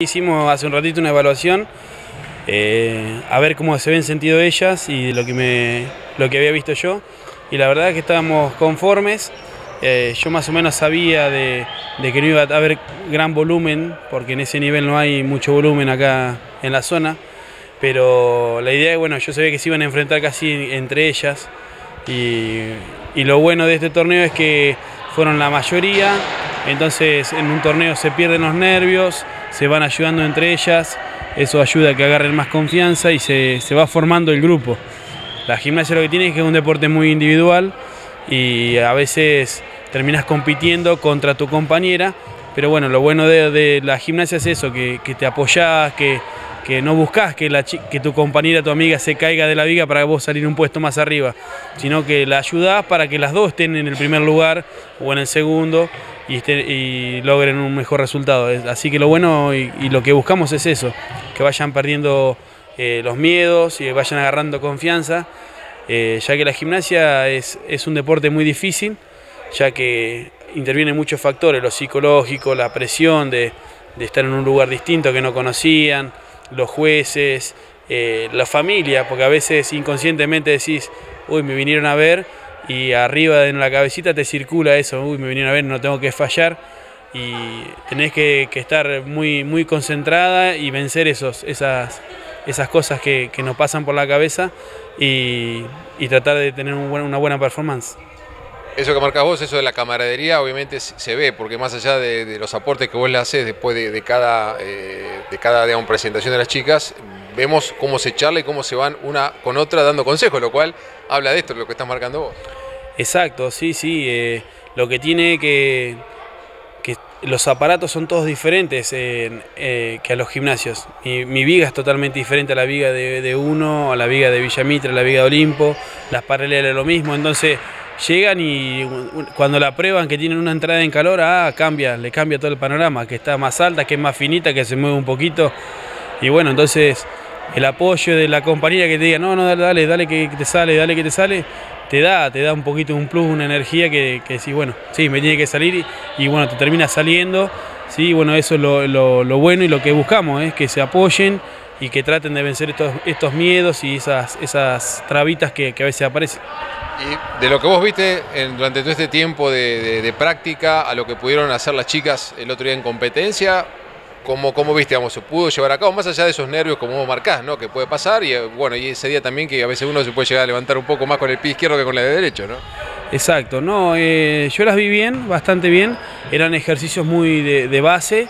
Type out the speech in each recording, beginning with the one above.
Hicimos hace un ratito una evaluación, a ver cómo se habían sentido ellas y lo que había visto yo. Y la verdad es que estábamos conformes. Yo más o menos sabía de que no iba a haber gran volumen, porque en ese nivel no hay mucho volumen acá en la zona. Pero la idea es, bueno, yo sabía que se iban a enfrentar casi entre ellas. Y lo bueno de este torneo es que fueron la mayoría. Entonces en un torneo se pierden los nervios, se van ayudando entre ellas, eso ayuda a que agarren más confianza y se va formando el grupo. La gimnasia lo que tiene es que es un deporte muy individual y a veces terminas compitiendo contra tu compañera, pero bueno, lo bueno de la gimnasia es eso, que te apoyás, que no buscás que tu compañera, tu amiga se caiga de la viga para vos salir un puesto más arriba, sino que la ayudás para que las dos estén en el primer lugar o en el segundo y logren un mejor resultado. Así que lo bueno y lo que buscamos es eso, que vayan perdiendo los miedos y vayan agarrando confianza, ya que la gimnasia es un deporte muy difícil, ya que intervienen muchos factores, lo psicológico, la presión de estar en un lugar distinto que no conocían, los jueces, la familia, porque a veces inconscientemente decís, uy, me vinieron a ver, y arriba en la cabecita te circula eso, uy, me vinieron a ver, no tengo que fallar, y tenés que estar muy concentrada y vencer esas cosas que nos pasan por la cabeza y tratar de tener una buena performance. Eso que marcás vos, eso de la camaradería, obviamente se ve, porque más allá de los aportes que vos le haces después de cada digamos, presentación de las chicas, vemos cómo se charla y cómo se van una con otra dando consejos, lo cual habla de esto, lo que estás marcando vos. Exacto, sí, lo que tiene que los aparatos son todos diferentes que a los gimnasios. Mi viga es totalmente diferente a la viga de uno, a la viga de Villa Mitre, a la viga de Olimpo, las paralelas lo mismo, entonces llegan y cuando la prueban que tienen una entrada en calor, le cambia todo el panorama, que está más alta, que es más finita, que se mueve un poquito. Y bueno, entonces el apoyo de la compañía que te diga, no, dale que te sale, te da un poquito un plus, una energía que sí, bueno, sí, me tiene que salir y bueno, te termina saliendo. Sí, bueno, eso es lo bueno y lo que buscamos, es que se apoyen y que traten de vencer estos miedos y esas trabitas que a veces aparecen. Y de lo que vos viste durante todo este tiempo de práctica a lo que pudieron hacer las chicas el otro día en competencia, ¿cómo viste, digamos, se pudo llevar a cabo? Más allá de esos nervios como vos marcás, ¿no? Que puede pasar y bueno, y ese día también que a veces uno se puede llegar a levantar un poco más con el pie izquierdo que con el de derecho, ¿no? Exacto, no, yo las vi bien, bastante bien, eran ejercicios muy de base.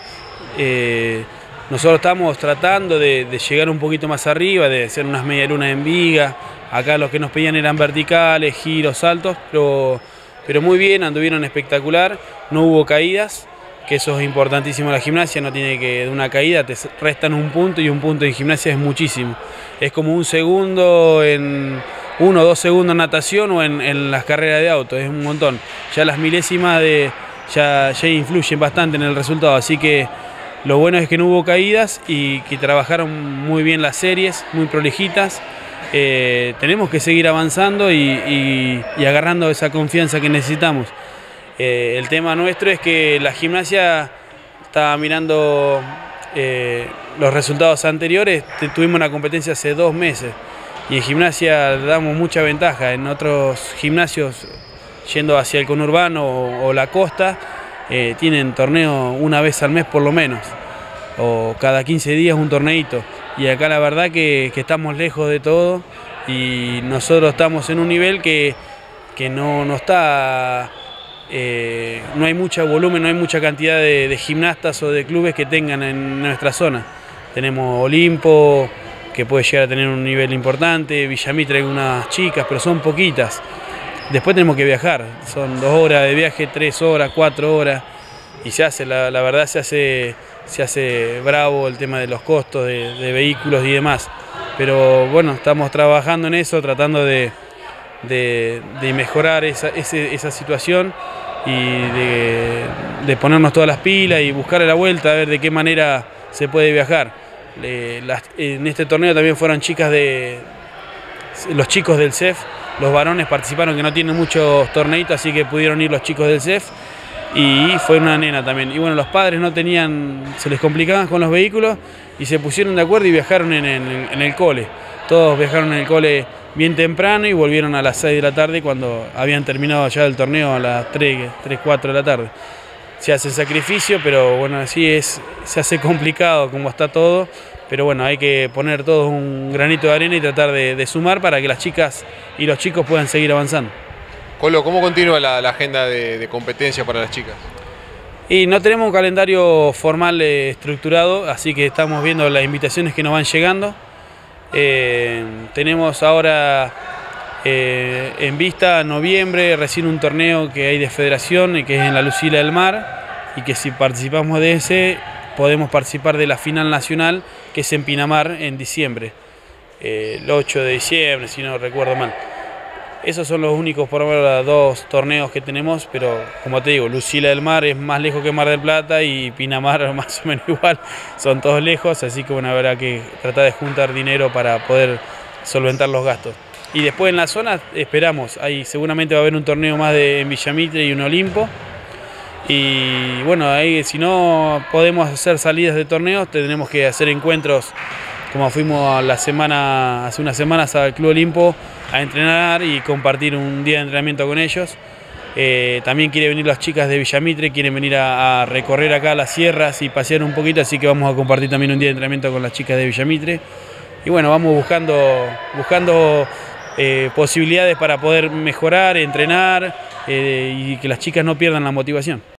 Nosotros estamos tratando de llegar un poquito más arriba, de hacer unas medialunas en viga. Acá los que nos pedían eran verticales, giros, saltos, pero muy bien, anduvieron espectacular, no hubo caídas, que eso es importantísimo en la gimnasia, no tiene que de una caída te restan un punto y un punto en gimnasia es muchísimo. Es como un segundo en 1 o 2 segundos en natación o en las carreras de auto, es un montón. Ya las milésimas ya influyen bastante en el resultado, así que lo bueno es que no hubo caídas y que trabajaron muy bien las series, muy prolijitas. Tenemos que seguir avanzando y agarrando esa confianza que necesitamos. El tema nuestro es que la gimnasia estaba mirando los resultados anteriores, tuvimos una competencia hace 2 meses y en gimnasia le damos mucha ventaja. En otros gimnasios, yendo hacia el conurbano o la costa, tienen torneo una vez al mes por lo menos, o cada 15 días un torneito. Y acá la verdad que estamos lejos de todo y nosotros estamos en un nivel que no está, no hay mucho volumen, no hay mucha cantidad de gimnastas o de clubes que tengan en nuestra zona. Tenemos Olimpo, que puede llegar a tener un nivel importante, Villa Mitre algunas chicas, pero son poquitas. Después tenemos que viajar, son 2 horas de viaje, 3 horas, 4 horas, y se hace, la verdad se hace bravo el tema de los costos de vehículos y demás. Pero bueno, estamos trabajando en eso, tratando de mejorar esa situación y de ponernos todas las pilas y buscarle la vuelta a ver de qué manera se puede viajar. En este torneo también fueron los chicos del CEF, los varones participaron que no tienen muchos torneitos, así que pudieron ir los chicos del CEF. y fue una nena también. Y bueno, los padres no tenían, se les complicaban con los vehículos y se pusieron de acuerdo y viajaron en el cole. Todos viajaron en el cole bien temprano y volvieron a las 6 de la tarde cuando habían terminado ya el torneo a las 3, 4 de la tarde. Se hace sacrificio, pero bueno, así se hace complicado como está todo, pero bueno, hay que poner todos un granito de arena y tratar de sumar para que las chicas y los chicos puedan seguir avanzando. Colo, ¿cómo continúa la agenda de competencia para las chicas? Y no tenemos un calendario formal estructurado, así que estamos viendo las invitaciones que nos van llegando. Tenemos ahora en vista noviembre recién un torneo que hay de federación, que es en la Lucila del Mar, y que si participamos de ese podemos participar de la final nacional, que es en Pinamar en diciembre, el 8 de diciembre si no recuerdo mal. Esos son los únicos por ahora 2 torneos que tenemos, pero como te digo, Lucila del Mar es más lejos que Mar del Plata y Pinamar más o menos igual, son todos lejos, así que bueno, habrá que tratar de juntar dinero para poder solventar los gastos. Y después en la zona esperamos, ahí seguramente va a haber un torneo más en Villa Mitre y un Olimpo. Y bueno, ahí si no podemos hacer salidas de torneos, tendremos que hacer encuentros, como fuimos hace unas semanas al Club Olimpo a entrenar y compartir un día de entrenamiento con ellos. También quieren venir las chicas de Villa Mitre, quieren venir a recorrer acá las sierras y pasear un poquito, así que vamos a compartir también un día de entrenamiento con las chicas de Villa Mitre. Y bueno, vamos buscando posibilidades para poder mejorar, entrenar y que las chicas no pierdan la motivación.